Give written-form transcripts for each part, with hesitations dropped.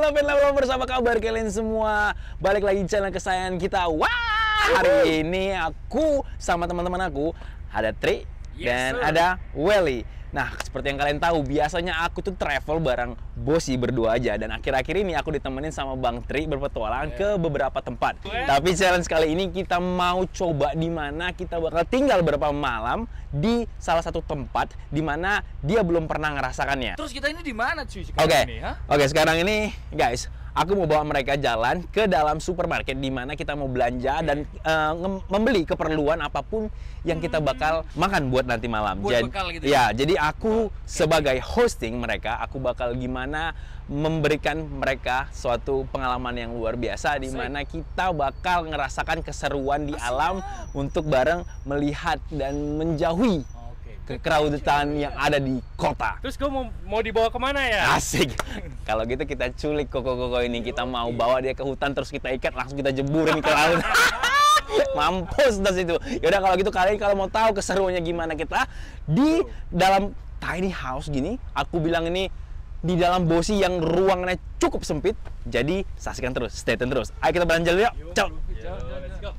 Lovers, apa kabar kalian semua? Balik lagi channel kesayangan kita. Wah, hari ini aku sama teman-teman aku ada Tri dan ada Welly. Nah, seperti yang kalian tahu, biasanya aku tuh travel bareng Bosi berdua aja. Dan akhir-akhir ini aku ditemenin sama Bang Tri berpetualang ke beberapa tempat. Tapi challenge kali ini kita mau coba di mana kita bakal tinggal beberapa malam di salah satu tempat di mana dia belum pernah ngerasakannya. Terus kita ini di mana cuy sekarang ini? Oke, sekarang ini guys, aku mau bawa mereka jalan ke dalam supermarket di mana kita mau belanja dan membeli keperluan apapun yang kita bakal makan buat nanti malam. Buat bekal gitu ya, jadi aku sebagai hosting mereka, aku bakal gimana memberikan mereka suatu pengalaman yang luar biasa di mana kita bakal ngerasakan keseruan di alam untuk bareng melihat dan menjauhi kekraudan yang ada di kota. Terus kamu mau dibawa kemana ya? Asik. Kalau gitu kita culik koko-koko ini, kita mau bawa dia ke hutan, terus kita ikat, langsung kita jeburin ke laut. Mampus dah situ. Yaudah kalau gitu, kalian kalau mau tahu keseruannya gimana, kita di dalam tiny house gini, aku bilang ini di dalam Bosi yang ruangannya cukup sempit. Jadi saksikan terus, stay tune terus. Ayo kita belanja dulu yuk. Ciao. Let's go.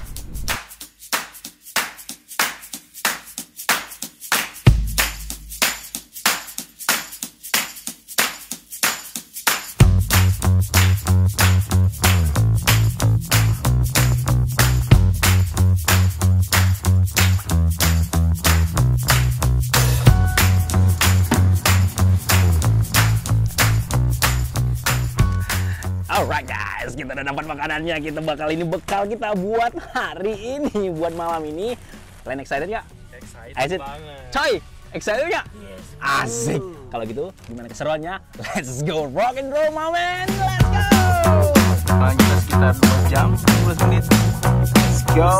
Alright guys, kita udah dapat makanannya. Kita bakal ini bekal kita buat hari ini, buat malam ini. Kalian excited nggak? Excited banget. Coy, excited nggak? Yes. Asik. Kalau gitu, gimana keseruannya? Let's go rock and roll, my man. Let's go. Kita sekitar 2 jam, 15 menit. Let's go.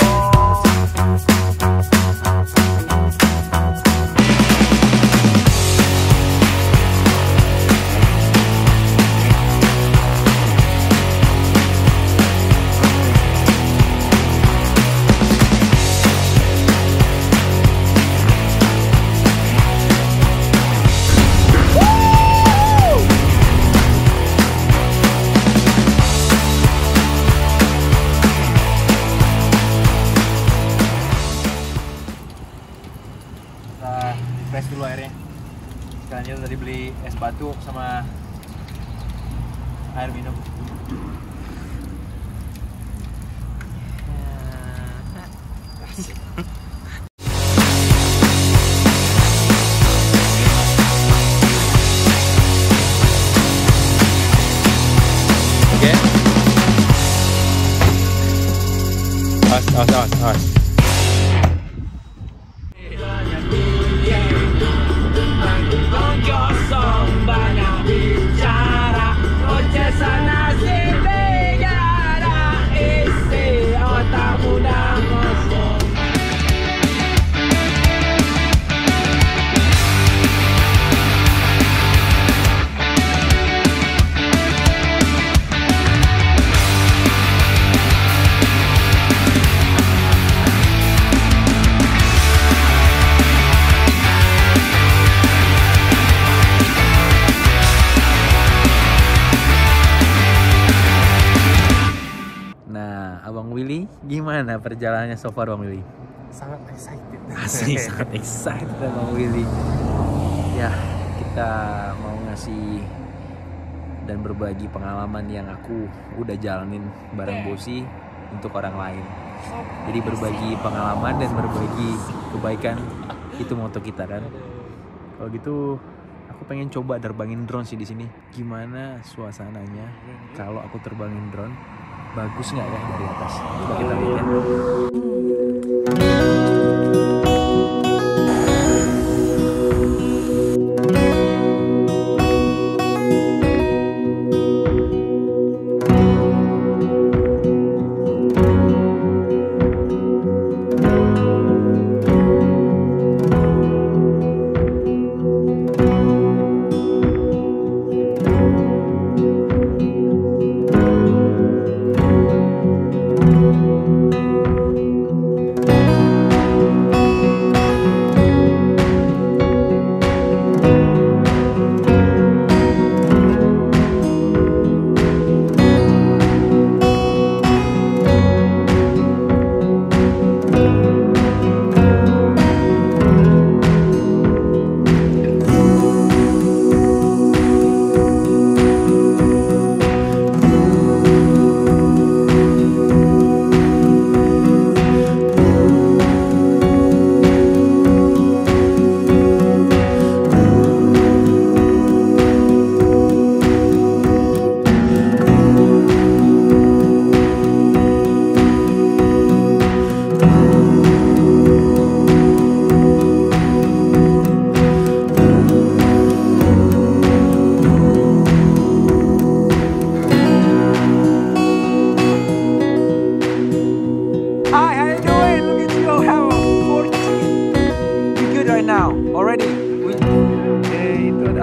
Fresh dulu airnya. Sekarang kita tadi beli es batu sama air minum. Oke. Awas. Abang Willy, gimana perjalanannya so far Bang Willy? Sangat excited. Asik, sangat excited Bang Willy. Ya, kita mau ngasih dan berbagi pengalaman yang aku udah jalanin bareng Bosi untuk orang lain. Jadi berbagi pengalaman dan berbagi kebaikan, itu moto kita kan. Kalau gitu, aku pengen coba terbangin drone sih di sini. Gimana suasananya kalau aku terbangin drone? Bagus nggak ya dari atas? Coba kita lihat ya.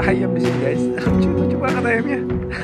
ayam di sini guys. Lucu banget ayamnya.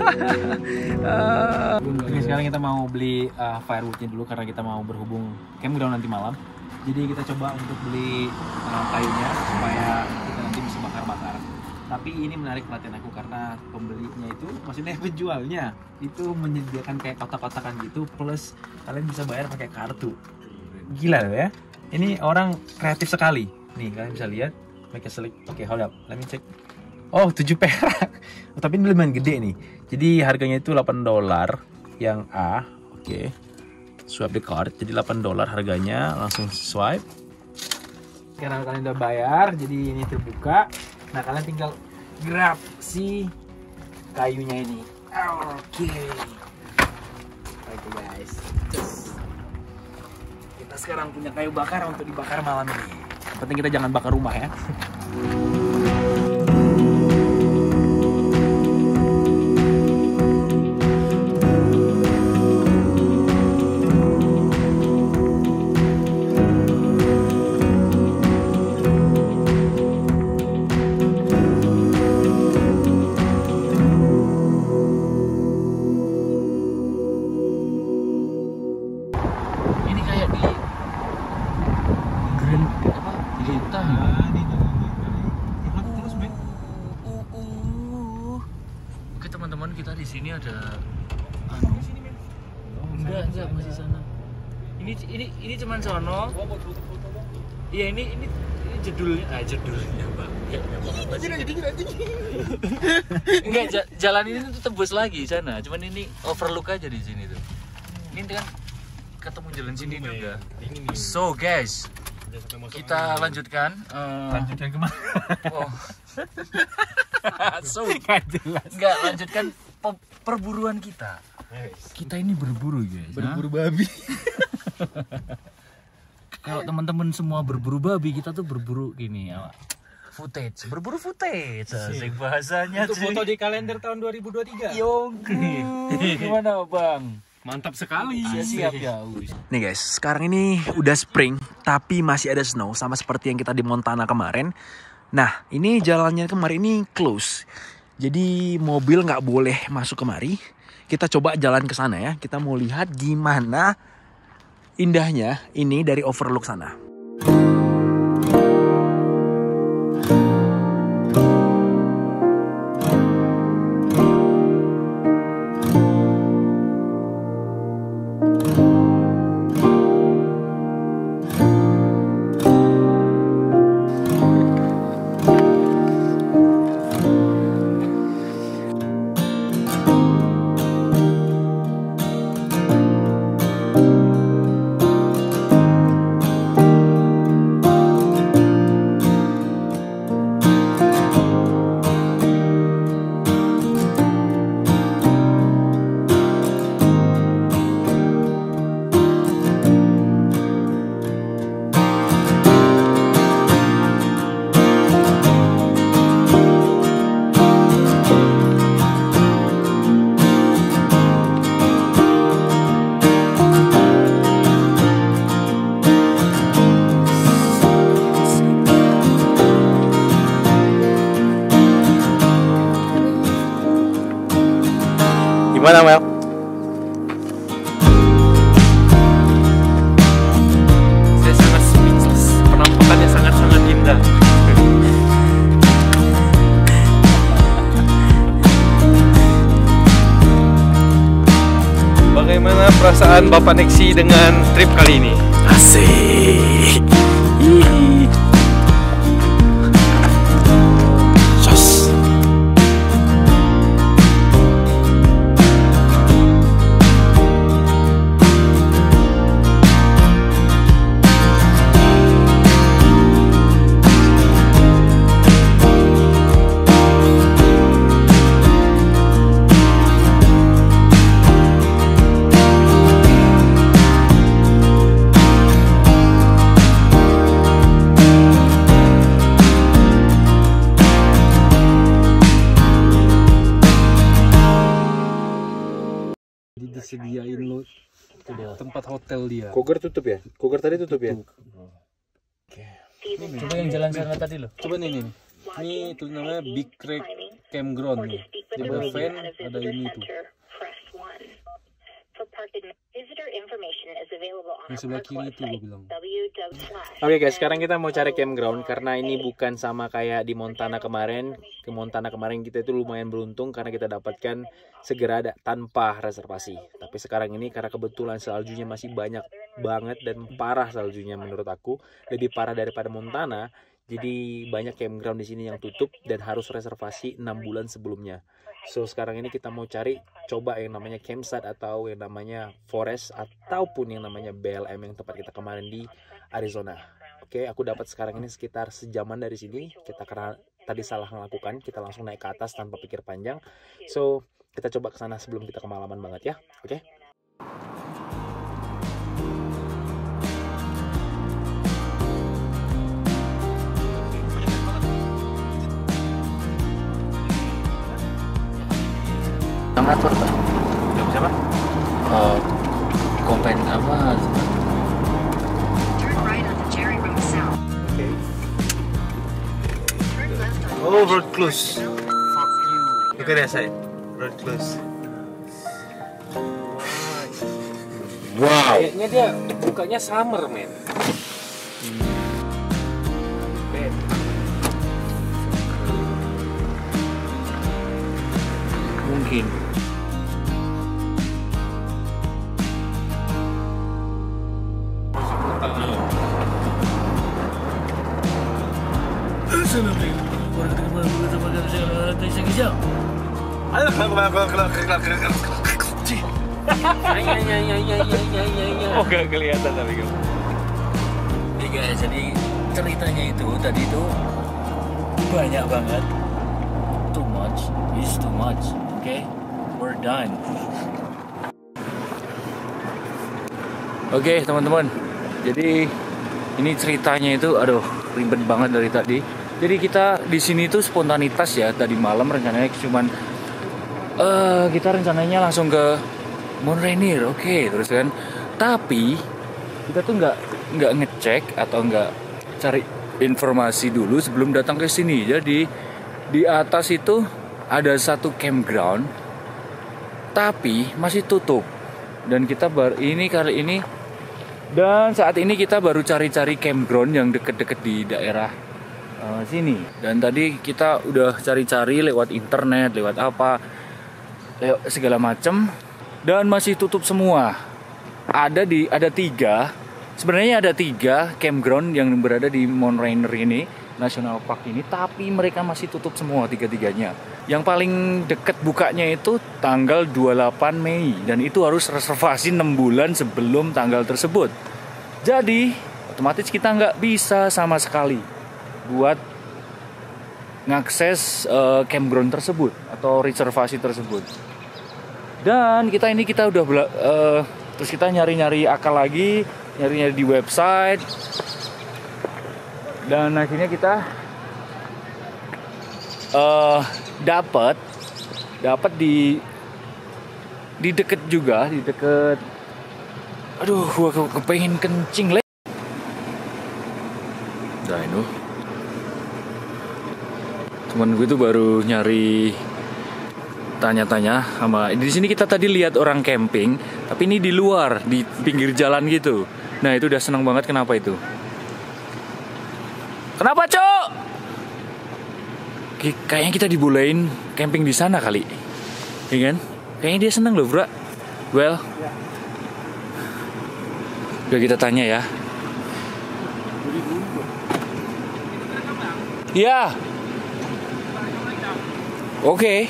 Oke, sekarang kita mau beli firewoodnya dulu karena kita mau berhubung campground nanti malam. Jadi kita coba untuk beli kayunya supaya kita nanti bisa bakar-bakar. Tapi ini menarik perhatian aku karena pembelinya itu, maksudnya penjualnya itu menyediakan kayak kotak-kotakan gitu, plus kalian bisa bayar pakai kartu. Gila loh ya. Ini orang kreatif sekali. Nih kalian bisa lihat. Make a select. Oke, hold up. Let me check. Oh, 7 perak. Oh, tapi ini lumayan gede nih. Jadi harganya itu $8 yang A. Oke. Swipe the card. Jadi $8 harganya. Langsung swipe. Sekarang kalian udah bayar. Jadi ini terbuka. Nah, kalian tinggal grab si kayunya ini. Oke. Oke guys. Kita sekarang punya kayu bakar untuk dibakar malam ini. Yang penting kita jangan bakar rumah ya. Oke teman-teman, kita di sini ada enggak masih sana. Ini cuman sono. Iya ini jedulnya, jedulnya Bang. Enggak, jalan ini tuh tembus lagi sana. Cuman ini overlook aja di sini tuh. Ini kan ketemu jalan sini juga. So guys, kita lanjutkan. Lanjutkan kemana? Oh. So, enggak lanjutkan perburuan kita. Kita ini berburu guys. Berburu babi. Kalau teman-teman semua berburu babi, kita tuh berburu gini ya. Footage, berburu footage. Asik bahasanya. Untuk foto di kalender tahun 2023. Yogi. Gimana Bang? Mantap sekali. Siap ya. Nih guys, sekarang ini udah spring tapi masih ada snow sama seperti yang kita di Montana kemarin. Nah, ini jalannya kemarin ini close. Jadi mobil nggak boleh masuk kemari. Kita coba jalan ke sana ya. Kita mau lihat gimana indahnya ini dari overlook sana. Gimana Mel? Saya sangat speechless. Penampakannya sangat-sangat indah. Bagaimana perasaan Bapak Nexi dengan trip kali ini? Asik. Disediain lo tempat hotel dia. Koger tutup ya? Koger tadi tutup ya? Coba yang jalan sana tadi loh. Coba nih. Ini tuh namanya Big Creek campground. Di bawah van ada ini tuh. Yang sebelah kiri itu gue bilang. Oke guys, sekarang kita mau cari campground karena ini bukan sama kayak di Montana kemarin. Ke Montana kemarin kita itu lumayan beruntung karena kita dapatkan segera tanpa reservasi. Tapi sekarang ini karena kebetulan saljunya masih banyak banget dan parah saljunya menurut aku, lebih parah daripada Montana. Jadi banyak campground di sini yang tutup dan harus reservasi 6 bulan sebelumnya. So sekarang ini kita mau cari coba yang namanya campsite atau yang namanya forest ataupun yang namanya BLM yang tempat kita kemarin di Arizona. Oke, aku dapat sekarang ini sekitar sejaman dari sini. Kita karena tadi salah melakukan, kita langsung naik ke atas tanpa pikir panjang. So kita coba ke sana sebelum kita kemalaman banget ya. Oke. Ngatur Pak. Siapa? Kompen apa? Oh, road close. Look at that side. Road close. Wow. Kayaknya dia bukanya summer, men. Mungkin. Oh, gak kelihatan tapi kamu. Nih guys, jadi ceritanya itu tadi itu banyak banget. Too much is too much. Okay, we're done. Oke, teman-teman. Jadi ini ceritanya itu, aduh, ribet banget dari tadi. Jadi kita di sini tuh spontanitas ya. Tadi malam rencananya cuman kita rencananya langsung ke Mount Rainier, oke, terus kan. Tapi kita tuh nggak ngecek atau nggak cari informasi dulu sebelum datang ke sini. Jadi di atas itu ada satu campground, tapi masih tutup. Dan kita kali ini dan saat ini kita baru cari-cari campground yang deket-deket di daerah sini. Dan tadi kita udah cari-cari lewat internet, lewat apa, lewat segala macam, dan masih tutup semua. Ada tiga, sebenarnya ada 3 campground yang berada di Mount Rainier ini, National Park ini, tapi mereka masih tutup semua 3-tiganya. Yang paling deket bukanya itu tanggal 28 Mei dan itu harus reservasi 6 bulan sebelum tanggal tersebut. Jadi otomatis kita nggak bisa sama sekali buat ngakses campground tersebut atau reservasi tersebut. Dan kita udah terus kita nyari-nyari akal lagi, nyari-nyari di website, dan akhirnya kita dapat di deket juga, di deket. Aduh, gua kepengen kencing le. Dino. Temen gue tuh baru nyari, tanya-tanya sama. Di sini kita tadi lihat orang camping, tapi ini di luar, di pinggir jalan gitu. Nah, itu udah seneng banget. Kenapa itu? Kenapa, Cok? Kayaknya kita dibolehin camping di sana kali. Iya kan? Kayaknya dia seneng loh, bro. Well, udah kita tanya ya. Ya. Oke.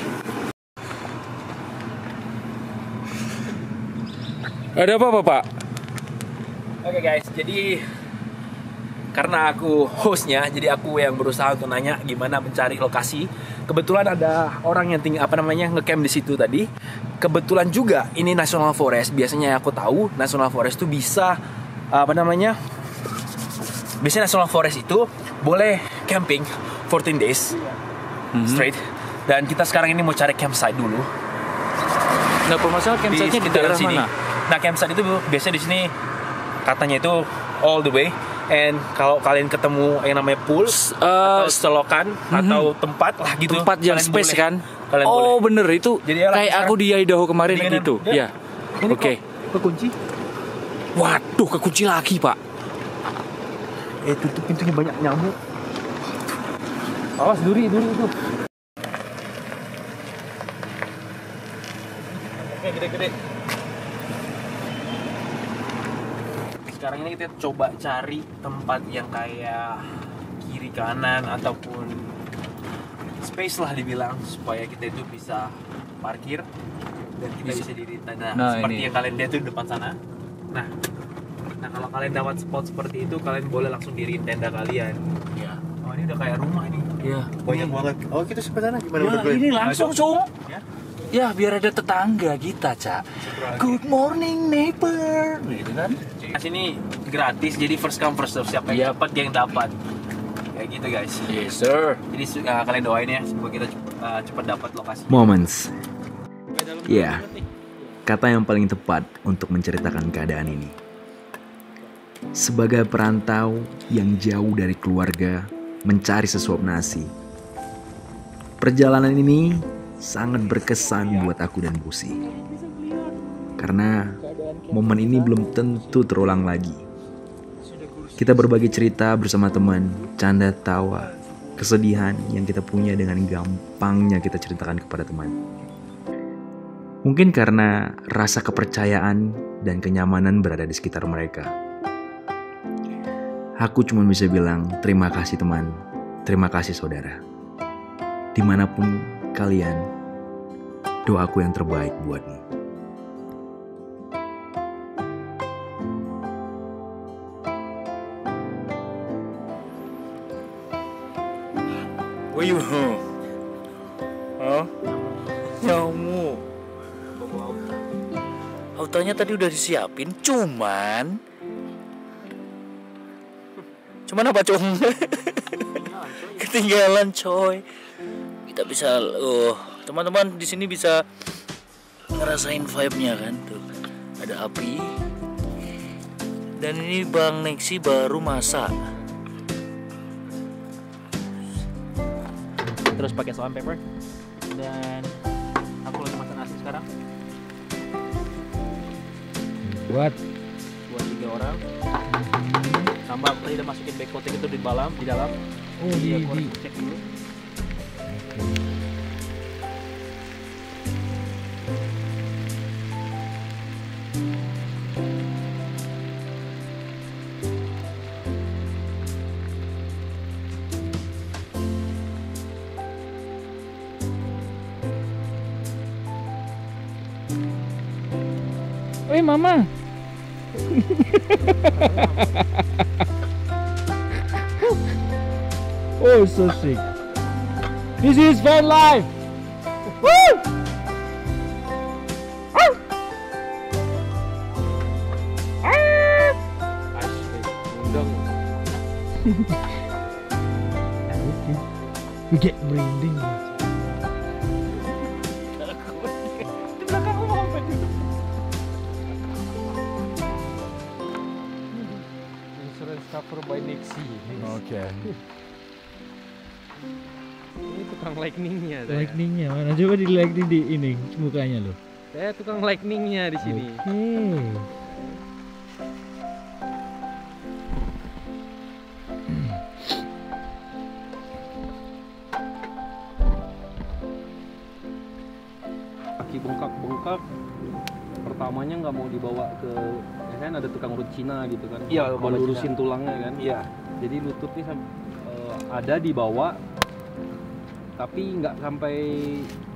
Ada apa, Pak? Oke guys, jadi karena aku hostnya, jadi aku yang berusaha untuk nanya gimana mencari lokasi. Kebetulan ada orang yang ngecamp di situ tadi. Kebetulan juga ini National Forest. Biasanya yang aku tahu National Forest itu bisa biasanya National Forest itu boleh camping 14 days straight. Dan kita sekarang ini mau cari campsite dulu. Nah, permasalahan campsite-nya di daerah sini. mana? Nah, campsite itu biasanya di sini katanya itu all the way And kalau kalian ketemu yang namanya pool atau selokan atau tempat lah gitu, tempat yang kalian space boleh. kan? Kalian Oh boleh. bener itu. Jadi ya, kayak aku di Idaho kemarin Mendingan gitu. ya. Ya. Oke. Kekunci. Waduh, kekunci lagi pak. Tutup pintunya, banyak nyamuk. Awas duri itu. Gede-gede. Sekarang ini kita coba cari tempat yang kayak kiri kanan ataupun space lah dibilang, supaya kita itu bisa parkir dan kita bisa diri tenda. Nah, Seperti ini. yang kalian lihat tuh di depan sana. Nah kalau kalian dapat spot seperti itu, kalian boleh langsung diriin tenda kalian. Ya. Oh, ini udah kayak rumah ini. Ya. Banyak banget. Oh, kita sebelah sana gimana? Ya, ini langsung, Cung. Ya. Ya, biar ada tetangga kita, Cak. Good morning, neighbor. Gitu kan? Nah, sini gratis, jadi first come first serve, siapa yang dapat dia yang dapat. Kayak gitu guys. Yes, sir. Jadi kalian doain ya, semoga kita cepat dapat lokasi. Moments. Ya, kata yang paling tepat untuk menceritakan keadaan ini. Sebagai perantau yang jauh dari keluarga, mencari sesuap nasi. Perjalanan ini sangat berkesan buat aku dan Busi. Karena momen ini belum tentu terulang lagi. Kita berbagi cerita bersama teman, canda tawa, kesedihan yang kita punya dengan gampangnya kita ceritakan kepada teman. Mungkin karena rasa kepercayaan dan kenyamanan berada di sekitar mereka. Aku cuma bisa bilang terima kasih teman, terima kasih saudara. Dimanapun kalian, doaku yang terbaik buatmu. Wih, hah? Nyamuk. Autonya tadi udah disiapin, cuman apa Cung? Ketinggalan coy. Kita bisa, teman-teman di sini bisa ngerasain vibe-nya kan tuh. Ada api. Dan ini Bang Nexi baru masak. Terus pakai salt and pepper. Dan aku lagi masak nasi sekarang Buat 3 orang. Tambah aku tadi udah masukin baked potato itu di dalam. Oh, Iya, aku harus cek dulu. Oi mama. Oh, so sick. This is van life. Woo! We get merinding. Insurance cover by Nexi. Oke. Ini tukang lightningnya. Lightningnya mana? Coba di lightning di ini mukanya loh. Saya tukang lightningnya di sini. Kaki bengkak-bengkak. Pertamanya nggak mau dibawa ke, ya kan ada tukang urut Cina gitu kan. Iya, mau urut lurusin tulangnya kan. Iya. Jadi lututnya ada dibawa, tapi nggak sampai